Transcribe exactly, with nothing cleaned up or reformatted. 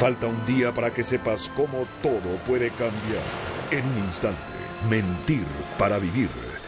Falta un día para que sepas cómo todo puede cambiar. En un instante, mentir para vivir.